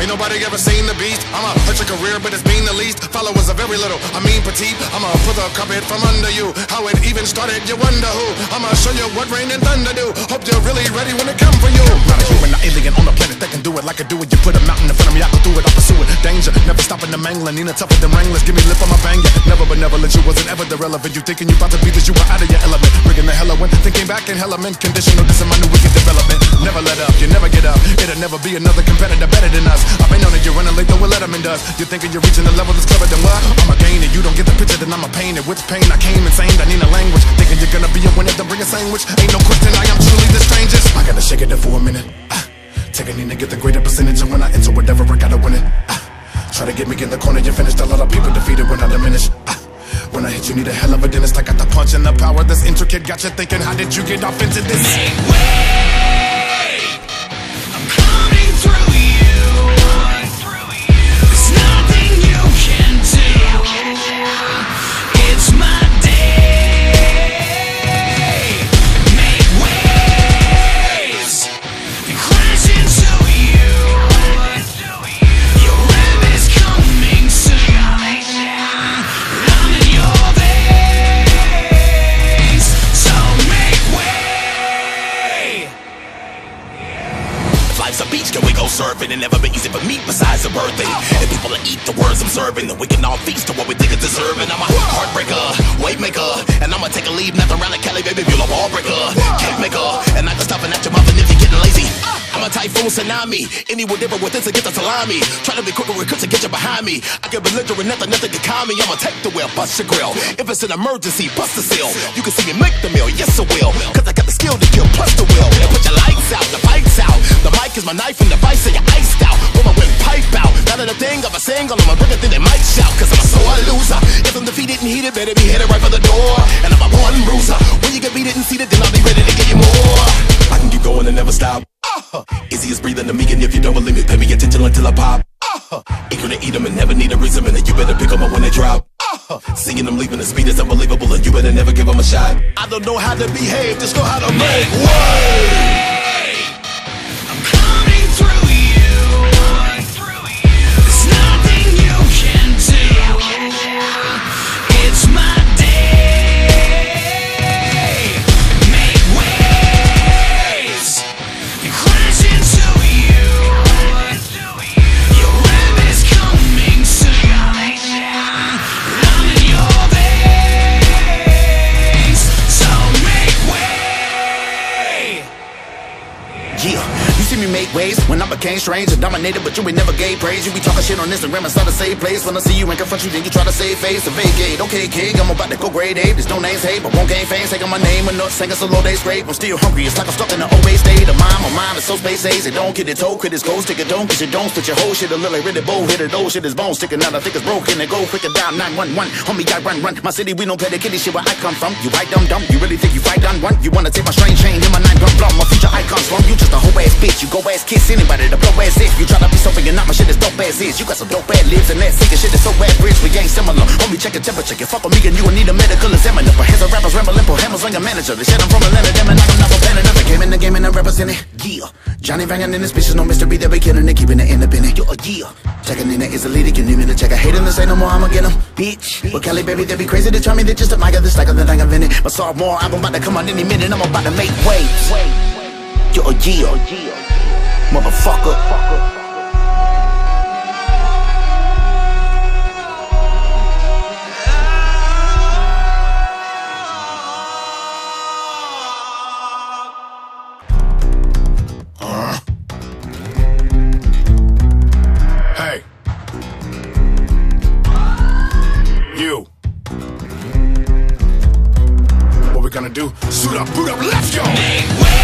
Ain't nobody ever seen the beast. I'ma hurt your career, but it's been the least. Followers are very little, I mean petite. I'ma pull the carpet from under you. How it even started, you wonder who. I'ma show you what rain and thunder do. Hope you're really ready when it come for you. Not a human, not alien on the planet that can do it like I do it. You put a mountain in front of me, I can do it, I'll pursue it. Danger, never stopping the mangling. Nina tougher than Wranglers, give me lip on my bang, yeah. Never benevolent, you wasn't ever irrelevant. You thinking you about to be this, you were out of your element. Bringing the hell I went, thinking back in hell I'm in conditional. This is my new wicked development. Never let up, you never get up. It'll never be another competitor better than us. I've been on it, you're running late, though what Letterman does. You're thinking you're reaching a level that's clever than what? I'm a gain it, you don't get the picture, then I'm a pain it. With pain, I came insane, I need a language. Thinking you're gonna be a winner, then bring a sandwich. Ain't no question, I am truly the strangest. I gotta shake it there for a minute. Take a knee to get the greater percentage, and when I enter whatever, I gotta win it. Try to get me in the corner, you finished. A lot of people defeated when I diminish. When I hit, you need a hell of a dentist. I got the punch and the power that's intricate. Got you thinking, how did you get off into this? Make way, I'm coming through you. There's nothing you can do. It's my day. Make waves and crash into you. Your rib is coming soon. I'm in your veins, so make way. If life's a beach, can we go surfing? It never been easy for me besides a birthday. And people that eat the words I'm serving, then we can all feast to what we think is deserving. I'm a heartbreaker, weight maker, and I'ma take a leave, nothing around the Cali, baby, you're a ball breaker, cake maker, and I can stop at your mouth and if you're getting lazy. I'm a typhoon tsunami, anyone different with this to get the salami. Try to be quicker with to get you behind me. I get belligerent, nothing can calm me. I'ma take the wheel, bust your grill. If it's an emergency, bust the seal. You can see me make the meal, yes I will. Cause I got the skill to kill, plus the will. And put your lights out, the pipes out. The mic is my knife and the vice, so you're iced out. Pull my windpipe out. Not a thing of a single, I'ma bring a thing they might shout. Cause I'm a sore loser. If I'm defeated and heated, better be headed right for the door. And I'm a born bruiser. When you get beat it and seated, then I'll be ready to give you more. I can keep going and never stop. Easy as breathing to me, and if you don't believe me, pay me attention until I pop. Eager to eat them and never need a reason, and you better pick them up when they drop. Seeing them leaving, the speed is unbelievable, and you better never give them a shot. I don't know how to behave, just know how to make way. I'm coming through you. There's nothing you can do. It's my day. Make waves and crash into you. Your rib is coming soon. I'm in your veins, so make way. Yeah, you see me make waves when I became strange and dominated, but you ain't never gave praise. You be talking shit on Instagram and start to save place. When I see you and confront you, then you try to save face. Vacate, okay, kid, I'm about to go grade A. There's no names, hey, but won't gain fame. Taking my name and not singing solo days great. I'm still hungry, it's like I'm stuck in the old state of mind. My mind is so space hazy, don't get it told. Critics go, stick it don't, cause you don't split your whole shit. A little really bold, hit it, old shit is bone sticking out. I think it's broken, and go quicker down 911. Homie, I run. My city, we don't play the kitty shit where I come from. You white dumb, you really think you fight on one? You wanna take my strange chain in my 9-gun plum? My future icon slum, you just a whole ass bitch. You go ass kiss anybody to blow ass if. You try to be something you're not, my shit is dope as is. You got some dope ad libs and that sinking shit is so bad bridge, we ain't similar. Homie, check your temperature, you fuck with me and you will need a medical examiner. For hands of rappers rambling, put hammers on your manager. They said I'm from Atlanta, them and I'm not from planet Earth. Came in the game and I represent it, yeah. Johnny Vangan in this bitch is no mystery, they be killing it, keeping it independent. Yo, yeah. Checking in, is a leader, you need me to check. I hate them to say no more, I'ma get them, bitch. But Cali, baby, they be crazy to try me, they just admire this like the thing I've invented. But sophomore album about to come on any minute, I'm about to make waves. Yo, yeah. Motherfucker. Hey. You. What we gonna do? Suit up, boot up, let's go! Make way.